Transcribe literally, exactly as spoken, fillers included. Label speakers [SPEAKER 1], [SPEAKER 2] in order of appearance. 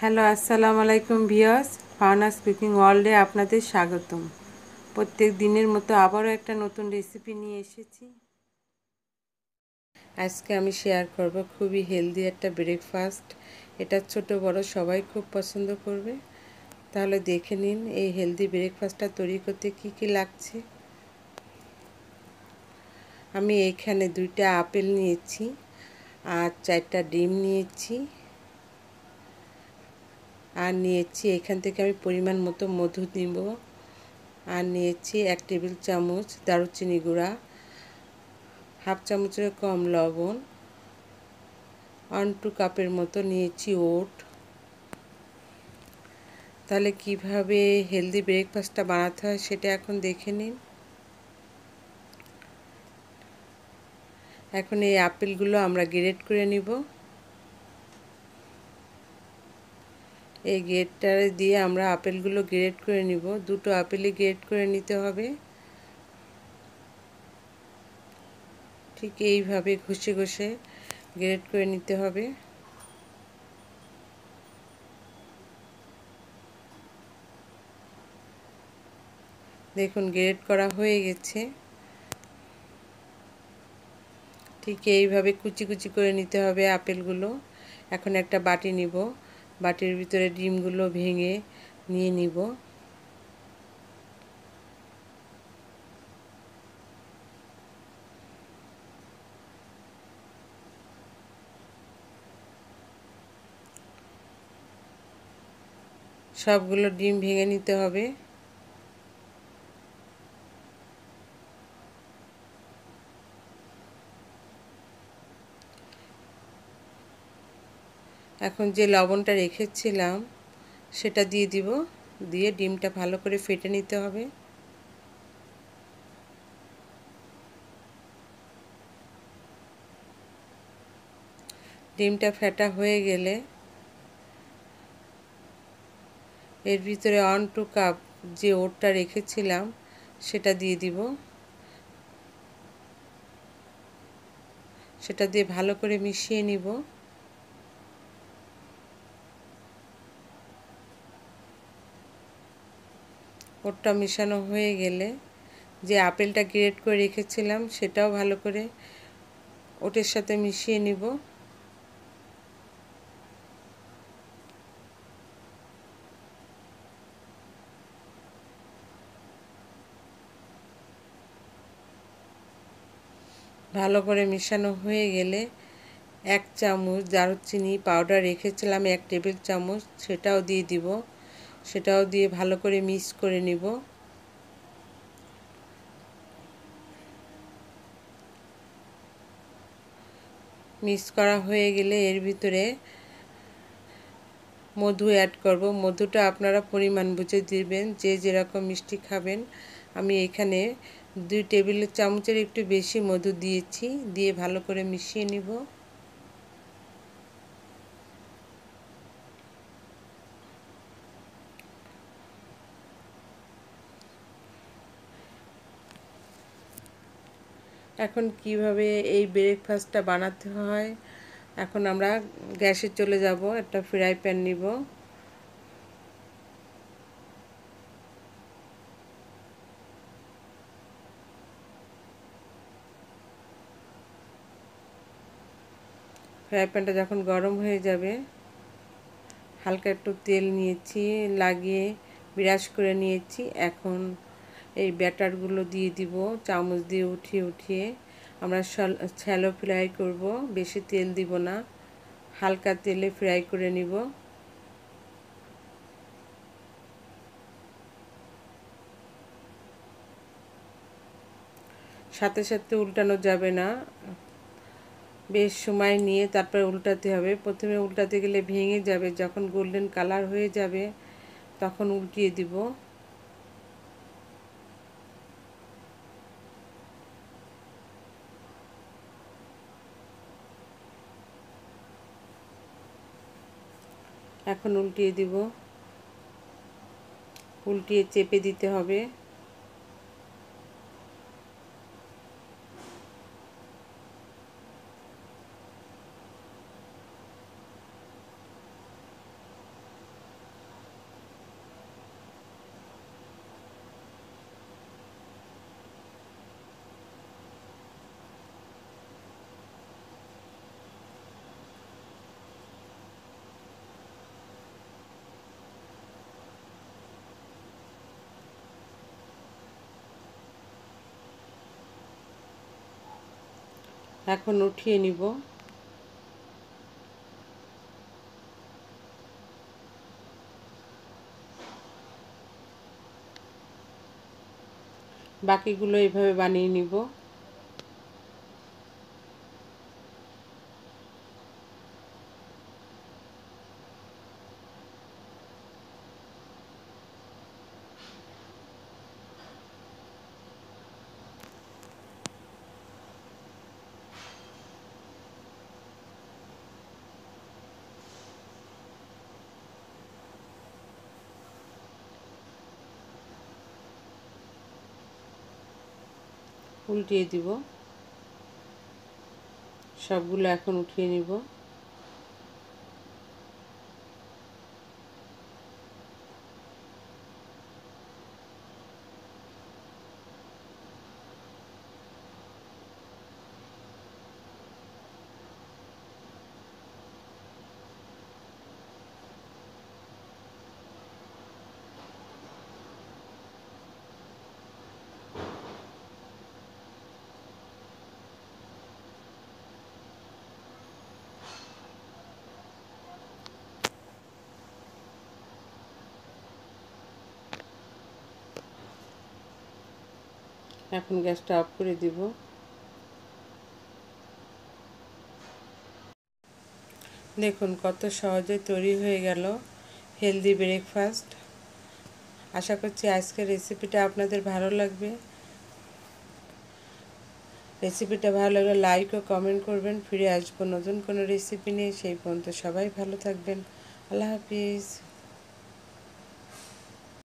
[SPEAKER 1] Hello আসসালামু আলাইকুম viewers, ফাওনাস cooking ওয়ার্ল্ডে আপনাদের স্বাগতম। প্রত্যেক দিনের মতো আবারও একটা নতুন রেসিপি নিয়ে এসেছি। আজকে আমি শেয়ার করব খুবই হেলদি একটা ব্রেকফাস্ট। এটা ছোট বড় সবাই খুব পছন্দ করবে। তাহলে দেখে নিন এই হেলদি ব্রেকফাস্টটা তৈরি করতে কি কি লাগছে। আমি এইখানে দুইটা আপেল নিয়েছি আর চারটা ডিম নিয়েছি, আর নিয়েছি এখান থেকে আমি পরিমাণ মতো মধু নিব, আর নিয়েছি এক টেবিল চামচ দারুচিনি গুঁড়া, হাফ চামচের কম লবণ, ওয়ান টু কাপের মতো নিয়েছি ওট। তাহলে কিভাবে হেলদি ব্রেকফাস্টটা বানাতে হয় সেটা এখন দেখে নিন। এখন এই আপেলগুলো আমরা গ্রেট করে নিব। এই গ্রেটটা দিয়ে আমরা আপেলগুলো গ্রেট করে নিব। দুটো আপেলই গ্রেট করে নিতে হবে। ঠিক এইভাবে ঘষে ঘষে গ্রেট করে নিতে হবে। দেখুন গ্রেট করা হয়ে গেছে। ঠিক এইভাবে কুচি কুচি করে নিতে হবে আপেলগুলো। এখন একটা বাটি নিব, বাটির ভিতরে ডিমগুলো ভেঙে নিয়ে নিব। সবগুলো ডিম ভেঙে নিতে হবে। এখন যে লবণটা রেখেছিলাম সেটা দিয়ে দিব, দিয়ে ডিমটা ভালো করে ফেটে নিতে হবে। ডিমটা ফেটা হয়ে গেলে এর ভিতরে ওয়ান টু কাপ যে ওটটা রেখেছিলাম সেটা দিয়ে দিব। সেটা দিয়ে ভালো করে মিশিয়ে নিব। ওটটা মেশানো হয়ে গেলে যে আপেলটা গ্রেট করে রেখেছিলাম সেটাও ভালো করে ওটের সাথে মিশিয়ে নিব। ভালো করে মেশানো হয়ে গেলে এক চামচ দারুচিনি পাউডার রেখেছিলাম এক টেবিল চামচ, সেটাও দিয়ে দিব। সেটাও দিয়ে ভালো করে মিক্স করে নিব। মিক্স করা হয়ে গেলে এর ভিতরে মধু অ্যাড করব। মধুটা আপনারা পরিমাণ বুঝে দিবেন, যে যেরকম মিষ্টি খাবেন। আমি এখানে দুই টেবিল চামচের একটু বেশি মধু দিয়েছি, দিয়ে ভালো করে মিশিয়ে নিব। এখন কিভাবে এই ব্রেকফাস্টটা বানাতে হয়, এখন আমরা গ্যাসে চলে যাব। একটা ফ্রাই প্যান নিব। ফ্রাই প্যানটা যখন গরম হয়ে যাবে, হালকা একটু তেল নিয়েছি, লাগিয়ে ব্রাশ করে নিয়েছি। এখন এই ব্যাটারগুলো দিয়ে দিব, চামচ দিয়ে উঠিয়ে উঠিয়ে আমরা শ্যালো ফ্রাই করব। বেশি তেল দিব না, হালকা তেলে ফ্রাই করে নিব। সাথে সাথে উল্টানো যাবে না, বেশ সময় নিয়ে তারপর উল্টাতে হবে। প্রথমে উল্টাতে গেলে ভেঙে যাবে, যখন গোল্ডেন কালার হয়ে যাবে তখন উল্টিয়ে দিব। এখন উল্টিয়ে দিব, উল্টিয়ে চেপে দিতে হবে। এখন উঠিয়ে নিব। বাকিগুলো এইভাবে বানিয়ে নিব। উল্টিয়ে দিব। সবগুলো এখন উঠিয়ে নিব। এখন গ্যাসটা অফ করে দিব। দেখুন কত সহজে তৈরি হয়ে গেল হেলদি ব্রেকফাস্ট। আশা করছি আজকের রেসিপিটা আপনাদের ভালো লাগবে। রেসিপিটা ভালো লাগলে লাইক ও কমেন্ট করবেন। ফিরে আসবো নতুন কোনো রেসিপি নিয়ে। সেই পর্যন্ত সবাই ভালো থাকবেন। আল্লাহ হাফিজ।